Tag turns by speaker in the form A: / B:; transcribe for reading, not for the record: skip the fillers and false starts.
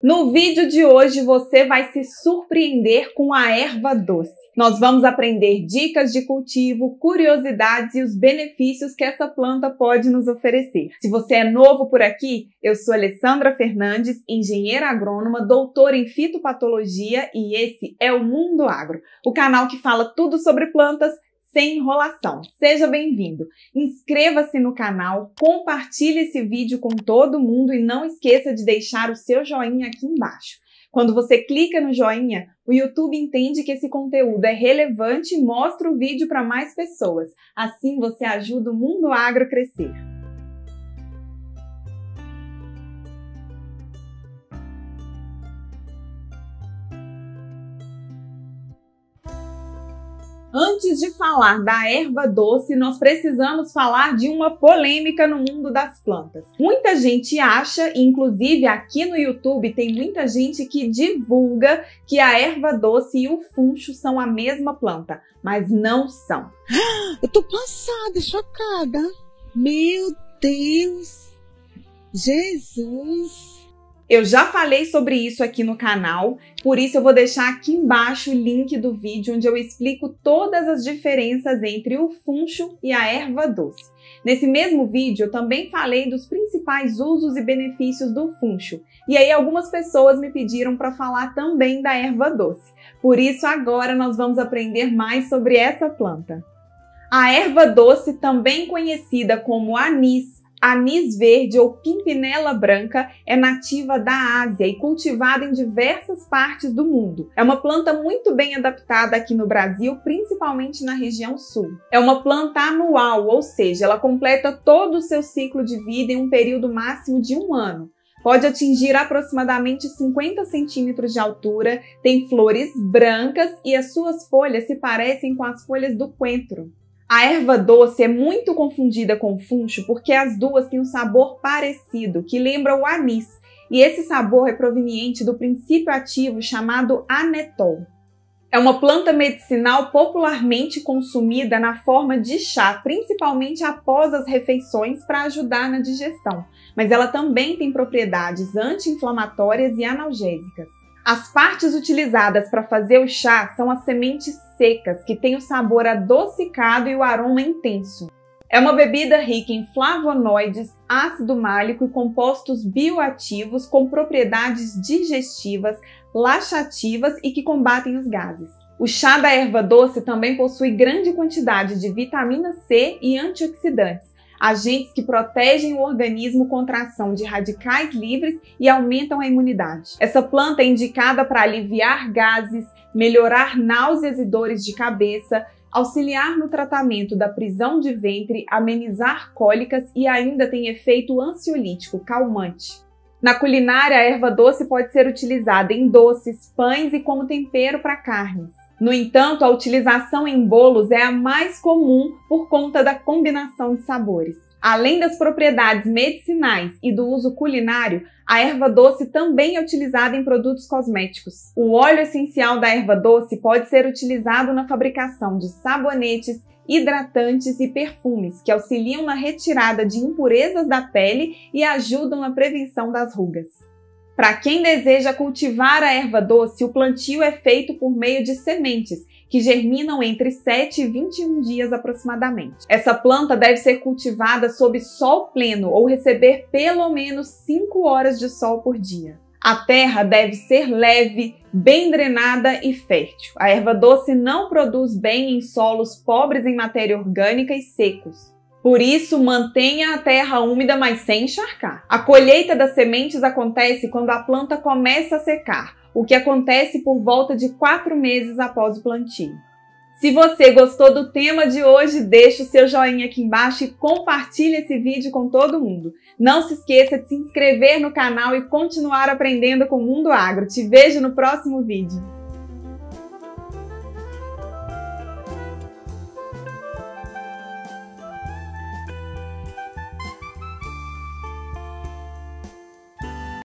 A: No vídeo de hoje você vai se surpreender com a erva doce. Nós vamos aprender dicas de cultivo, curiosidades e os benefícios que essa planta pode nos oferecer. Se você é novo por aqui, eu sou Alessandra Fernandes, engenheira agrônoma, doutora em fitopatologia e esse é o Mundo Agro, o canal que fala tudo sobre plantas sem enrolação. Seja bem-vindo. Inscreva-se no canal, compartilhe esse vídeo com todo mundo e não esqueça de deixar o seu joinha aqui embaixo. Quando você clica no joinha, o YouTube entende que esse conteúdo é relevante e mostra o vídeo para mais pessoas. Assim você ajuda o Mundo Agro a crescer. Antes de falar da erva doce, nós precisamos falar de uma polêmica no mundo das plantas. Muita gente acha, inclusive aqui no YouTube tem muita gente que divulga que a erva doce e o funcho são a mesma planta, mas não são.
B: Eu tô passada, chocada. Meu Deus! Jesus!
A: Eu já falei sobre isso aqui no canal, por isso eu vou deixar aqui embaixo o link do vídeo onde eu explico todas as diferenças entre o funcho e a erva doce. Nesse mesmo vídeo eu também falei dos principais usos e benefícios do funcho, e aí algumas pessoas me pediram para falar também da erva doce. Por isso agora nós vamos aprender mais sobre essa planta. A erva doce, também conhecida como anis, anis verde ou pimpinela branca, é nativa da Ásia e cultivada em diversas partes do mundo. É uma planta muito bem adaptada aqui no Brasil, principalmente na região sul. É uma planta anual, ou seja, ela completa todo o seu ciclo de vida em um período máximo de 1 ano. Pode atingir aproximadamente 50 centímetros de altura, tem flores brancas e as suas folhas se parecem com as folhas do coentro. A erva doce é muito confundida com o funcho porque as duas têm um sabor parecido, que lembra o anis, e esse sabor é proveniente do princípio ativo chamado anetol. É uma planta medicinal popularmente consumida na forma de chá, principalmente após as refeições para ajudar na digestão, mas ela também tem propriedades anti-inflamatórias e analgésicas. As partes utilizadas para fazer o chá são as sementes secas, que têm o sabor adocicado e o aroma intenso. É uma bebida rica em flavonoides, ácido málico e compostos bioativos com propriedades digestivas, laxativas e que combatem os gases. O chá da erva doce também possui grande quantidade de vitamina C e antioxidantes, agentes que protegem o organismo contra a ação de radicais livres e aumentam a imunidade. Essa planta é indicada para aliviar gases, melhorar náuseas e dores de cabeça, auxiliar no tratamento da prisão de ventre, amenizar cólicas e ainda tem efeito ansiolítico, calmante. Na culinária, a erva doce pode ser utilizada em doces, pães e como tempero para carnes. No entanto, a utilização em bolos é a mais comum por conta da combinação de sabores. Além das propriedades medicinais e do uso culinário, a erva doce também é utilizada em produtos cosméticos. O óleo essencial da erva doce pode ser utilizado na fabricação de sabonetes, hidratantes e perfumes, que auxiliam na retirada de impurezas da pele e ajudam na prevenção das rugas. Para quem deseja cultivar a erva doce, o plantio é feito por meio de sementes, que germinam entre 7 e 21 dias aproximadamente. Essa planta deve ser cultivada sob sol pleno ou receber pelo menos 5 horas de sol por dia. A terra deve ser leve, bem drenada e fértil. A erva doce não produz bem em solos pobres em matéria orgânica e secos. Por isso, mantenha a terra úmida, mas sem encharcar. A colheita das sementes acontece quando a planta começa a secar, o que acontece por volta de 4 meses após o plantio. Se você gostou do tema de hoje, deixe o seu joinha aqui embaixo e compartilhe esse vídeo com todo mundo. Não se esqueça de se inscrever no canal e continuar aprendendo com o Mundo Agro. Te vejo no próximo vídeo.